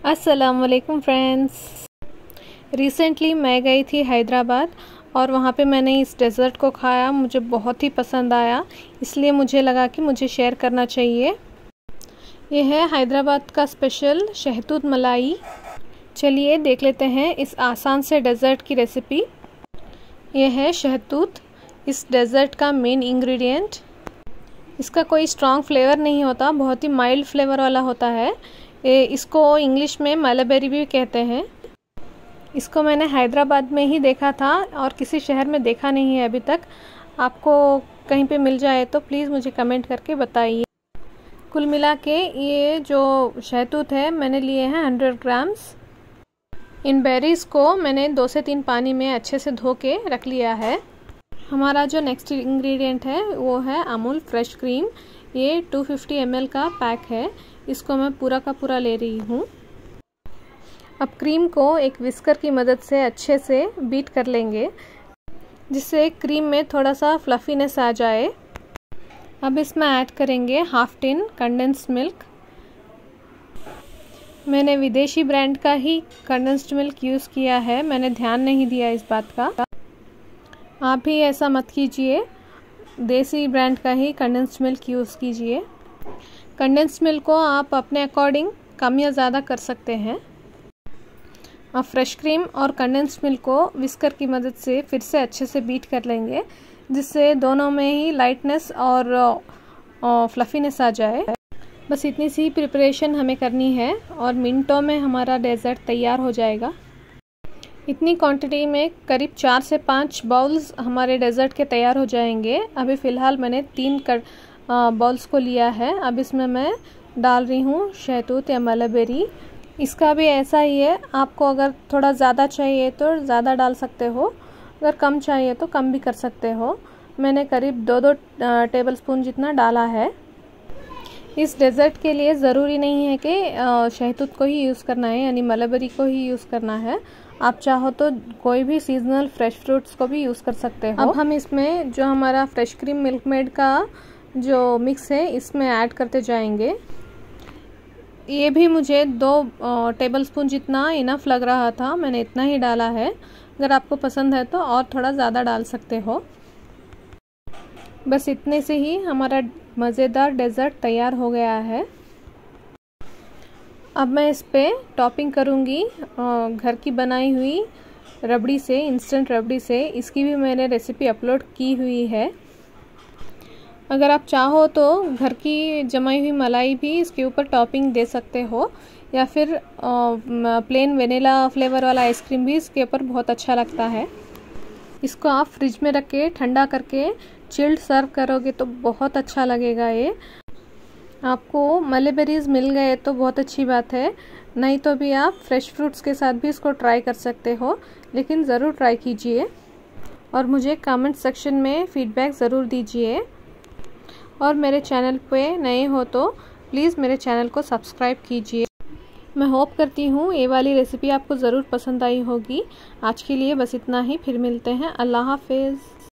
अस्सलामुअलैकुम friends. Recently मैं गई थी हैदराबाद और वहाँ पे मैंने इस डेज़र्ट को खाया, मुझे बहुत ही पसंद आया, इसलिए मुझे लगा कि मुझे शेयर करना चाहिए। ये है हैदराबाद का स्पेशल शहतूत मलाई। चलिए देख लेते हैं इस आसान से डेज़र्ट की रेसिपी। ये है शहतूत, इस डेज़र्ट का मेन इंग्रेडिएंट। इसका कोई स्ट्रॉन्ग फ्लेवर नहीं होता, बहुत ही माइल्ड फ्लेवर वाला होता है। इसको इंग्लिश में मलबेरी भी कहते हैं। इसको मैंने हैदराबाद में ही देखा था और किसी शहर में देखा नहीं है अभी तक। आपको कहीं पे मिल जाए तो प्लीज़ मुझे कमेंट करके बताइए। कुल मिला के ये जो शहतूत है मैंने लिए हैं 100 ग्राम्स। इन बेरीज़ को मैंने 2 से 3 पानी में अच्छे से धो के रख लिया है। हमारा जो नेक्स्ट इंग्रेडिएंट है वो है अमूल फ्रेश क्रीम। ये 250 ml का पैक है, इसको मैं पूरा का पूरा ले रही हूँ। अब क्रीम को एक विस्कर की मदद से अच्छे से बीट कर लेंगे, जिससे क्रीम में थोड़ा सा फ्लफीनेस आ जाए। अब इसमें ऐड करेंगे हाफ टिन कंडेंस्ड मिल्क। मैंने विदेशी ब्रांड का ही कंडेंस्ड मिल्क यूज़ किया है, मैंने ध्यान नहीं दिया इस बात का। आप भी ऐसा मत कीजिए, देसी ब्रांड का ही कंडेंस्ड मिल्क यूज़ कीजिए। कंडेंस्ड मिल्क को आप अपने अकॉर्डिंग कम या ज़्यादा कर सकते हैं। अब फ्रेश क्रीम और कंडेंस्ड मिल्क को विस्कर की मदद से फिर से अच्छे से बीट कर लेंगे, जिससे दोनों में ही लाइटनेस और फ्लफीनेस आ जाए। बस इतनी सी प्रिपरेशन हमें करनी है और मिनटों में हमारा डेज़र्ट तैयार हो जाएगा। इतनी क्वांटिटी में करीब 4 से 5 बाउल्स हमारे डेज़र्ट के तैयार हो जाएंगे। अभी फ़िलहाल मैंने 3 बाउल्स को लिया है। अब इसमें मैं डाल रही हूँ शहतूत या मलबेरी। इसका भी ऐसा ही है, आपको अगर थोड़ा ज़्यादा चाहिए तो ज़्यादा डाल सकते हो, अगर कम चाहिए तो कम भी कर सकते हो। मैंने करीब 2-2 टेबलस्पून जितना डाला है। इस डेज़र्ट के लिए ज़रूरी नहीं है कि शहतूत को ही यूज़ करना है, यानी मलबेरी को ही यूज़ करना है। आप चाहो तो कोई भी सीजनल फ्रेश फ्रूट्स को भी यूज़ कर सकते हो। अब हम इसमें जो हमारा फ्रेश क्रीम मिल्क मेड का जो मिक्स है इसमें ऐड करते जाएंगे। ये भी मुझे 2 टेबलस्पून जितना इनफ लग रहा था, मैंने इतना ही डाला है। अगर आपको पसंद है तो और थोड़ा ज़्यादा डाल सकते हो। बस इतने से ही हमारा मज़ेदार डेज़र्ट तैयार हो गया है। अब मैं इस पर टॉपिंग करूँगी घर की बनाई हुई रबड़ी से, इंस्टेंट रबड़ी से। इसकी भी मैंने रेसिपी अपलोड की हुई है। अगर आप चाहो तो घर की जमाई हुई मलाई भी इसके ऊपर टॉपिंग दे सकते हो, या फिर प्लेन वेनिला फ्लेवर वाला आइसक्रीम भी इसके ऊपर बहुत अच्छा लगता है। इसको आप फ्रिज में रख के ठंडा करके चिल्ड सर्व करोगे तो बहुत अच्छा लगेगा। ये आपको मलबेरीज मिल गए तो बहुत अच्छी बात है, नहीं तो भी आप फ्रेश फ्रूट्स के साथ भी इसको ट्राई कर सकते हो, लेकिन ज़रूर ट्राई कीजिए और मुझे कमेंट सेक्शन में फ़ीडबैक ज़रूर दीजिए। और मेरे चैनल पे नए हो तो प्लीज़ मेरे चैनल को सब्सक्राइब कीजिए। मैं होप करती हूँ ये वाली रेसिपी आपको ज़रूर पसंद आई होगी। आज के लिए बस इतना ही, फिर मिलते हैं। अल्लाह हाफिज़।